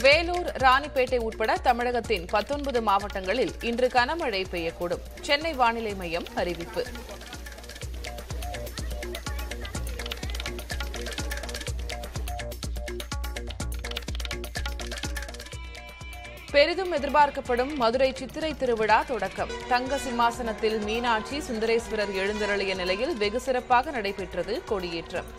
வேலூர், ராணிப்பேட்டை உட்பட தமிழகத்தின் 19 மாவட்டங்களில் இன்று கனமழை பெய்யக்கூடும். சென்னை வானிலை மையம் அறிவிப்பு. பெரிதும் எதிர்பார்க்கப்படும் மதுரை சித்திரை திருவிழா தொடக்கம். தங்க சிம்மாசனத்தில் மீனாட்சி சுந்தரேஸ்வரர் எழுந்தருளிய நிலையில் வெகு சிறப்பாக நடைபெற்றது கொடியேற்றம்.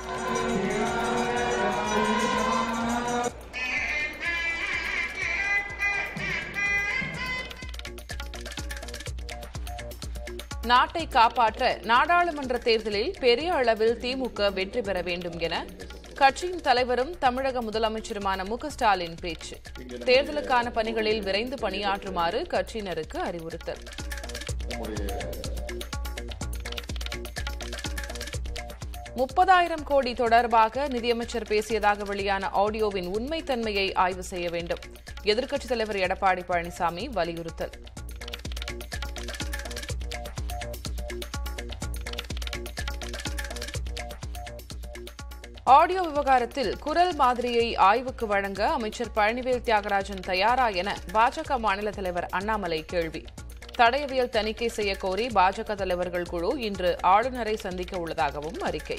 நாட்டை காப்பாற்ற நாடாளுமன்ற தேர்தலில் பெரிய அளவில் திமுக வெற்றி பெற வேண்டும் என கட்சியின் தலைவரும் தமிழக முதலமைச்சருமான ஸ்டாலின் பேச்சு. தேர்தலுக்கான பணிகளில் விரைந்து பணியாற்றுமாறு கட்சியினருக்கு அறிவுறுத்தல். $30,000 கோடி தொடர்பாக நிதியமைச்சர் பேசியதாக வெளியான ஆடியோவின் உண்மைத்தன்மையை ஆய்வு செய்ய வேண்டும். எதிர்க்கட்சித் தலைவர் எடப்பாடி பழனிசாமி வலியுறுத்தல். ஆடியோ விவகாரத்தில் குரல் மாதிரியை ஆய்வுக்கு வழங்க அமைச்சர் பழனிவேல் தியாகராஜன் தயாரா என பாஜக மாநில தலைவர் அண்ணாமலை கேள்வி. தடயவியல் தணிக்கை செய்ய கோரி பாஜக தலைவர்கள் குழு இன்று ஆளுநரை சந்திக்க உள்ளதாகவும் அறிக்கை.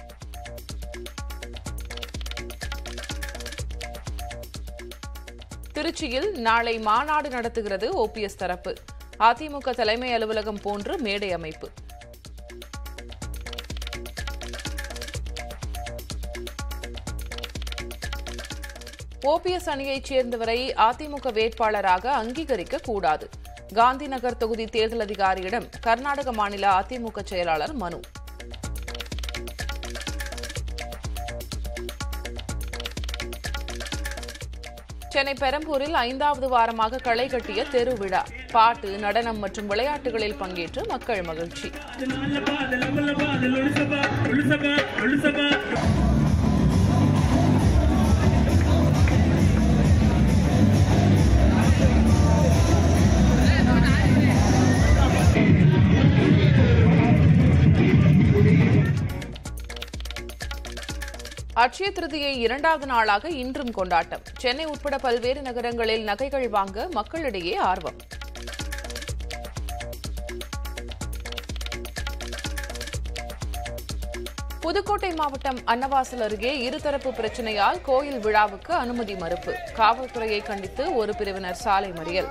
திருச்சியில் நாளை மாநாடு நடத்துகிறது ஓபிஎஸ் தரப்பு. அதிமுக தலைமை அலுவலகம் போன்று மேடை அமைப்பு. ஓபிஎஸ் அணியைச் சேர்ந்தவரை அதிமுக வேட்பாளராக அங்கீகரிக்க கூடாது. காந்தி நகர் தொகுதி தேர்தல் அதிகாரியிடம் கர்நாடக மாநில அதிமுக செயலாளர் மனு. சென்னை பெரம்பூரில் 5வது வாரமாக களை கட்டிய தெரு விழா. பாட்டு, நடனம் மற்றும் விளையாட்டுகளில் பங்கேற்று மக்கள் மகிழ்ச்சி. அட்சய திருதியை 2வது நாளாக இன்றும் கொண்டாட்டம். சென்னை உட்பட பல்வேறு நகரங்களில் நகைகள் வாங்க மக்களிடையே ஆர்வம். புதுக்கோட்டை மாவட்டம் அன்னவாசல் அருகே இருதரப்பு பிரச்சினையால் கோயில் விழாவுக்கு அனுமதி மறுப்பு. காவல்துறையை கண்டித்து ஒரு பிரிவினர் சாலை மறியல்.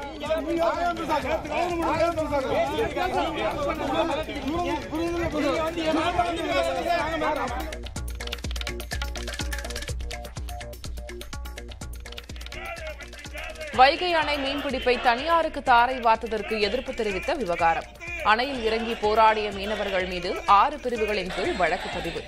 வைகை அணை மீன்பிடிப்பை தனியாருக்கு தாரை வார்த்ததற்கு எதிர்ப்பு தெரிவித்த விவகாரம். அணையில் இறங்கி போராடிய மீனவர்கள் மீது 6 பிரிவுகளின் கீழ் வழக்கு பதிவு.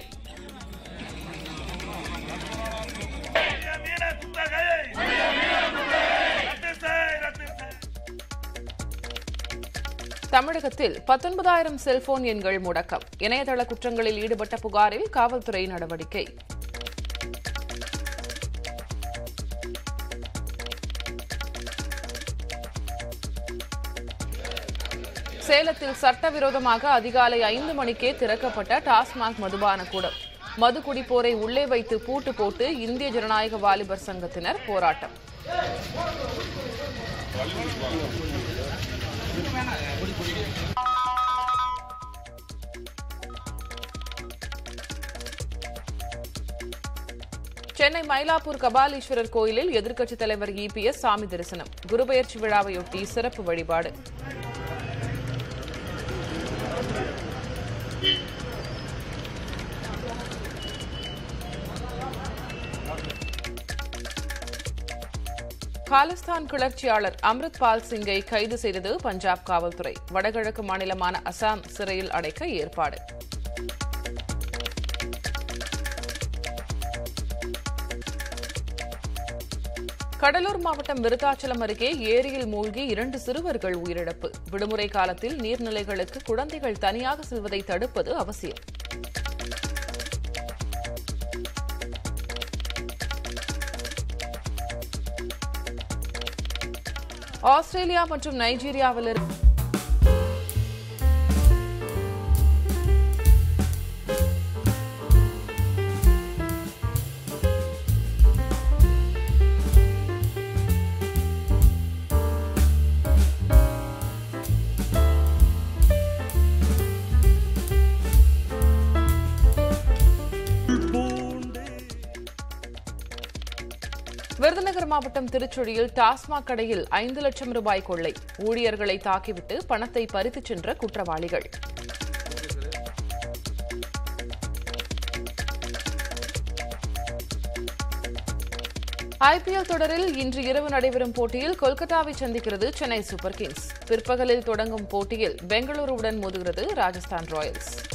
தமிழகத்தில் 19,000 செல்போன் எண்கள் முடக்கம். இணையதள குற்றங்களில் ஈடுபட்ட புகாரில் காவல்துறை நடவடிக்கை. சேலத்தில் சட்டவிரோதமாக அதிகாலை 5 மணிக்கே திறக்கப்பட்ட டாஸ்மாக் மதுபான கூடம். மது குடிப்போரை உள்ளே வைத்து பூட்டு போட்டு இந்திய ஜனநாயக வாலிபர் சங்கத்தினர் போராட்டம். சென்னை மயிலாப்பூர் கபாலீஸ்வரர் கோயிலில் எதிர்க்கட்சித் தலைவர் இபிஎஸ் சாமி தரிசனம். குருபெயர்ச்சி விழாவையொட்டி சிறப்பு வழிபாடு. காலிஸ்தான் கிளர்ச்சியாளர் அம்ரித் பால் சிங்கை கைது செய்தது பஞ்சாப் காவல்துறை. வடகிழக்கு மாநிலமான அசாம் சிறையில் அடைக்க ஏற்பாடு. கடலூர் மாவட்டம் விருத்தாச்சலம் அருகே ஏரியில் மூழ்கி 2 சிறுவர்கள் உயிரிழப்பு. விடுமுறை காலத்தில் நீர்நிலைகளுக்கு குழந்தைகள் தனியாக செல்வதை தடுப்பது அவசியம். ஆஸ்திரேலியா மற்றும் நைஜீரியாவில் விருதுநகர் மாவட்டம் திருச்சுழியில் டாஸ்மாக் கடையில் 5 லட்சம் ரூபாய் கொள்ளை. ஊழியர்களை தாக்கிவிட்டு பணத்தை பறித்துச் சென்ற குற்றவாளிகள். IPL தொடரில் இன்று இரவு நடைபெறும் போட்டியில் கொல்கத்தாவை சந்திக்கிறது சென்னை சூப்பர் கிங்ஸ். பிற்பகலில் தொடங்கும் போட்டியில் பெங்களூருவுடன் மோதுகிறது ராஜஸ்தான் ராயல்ஸ்.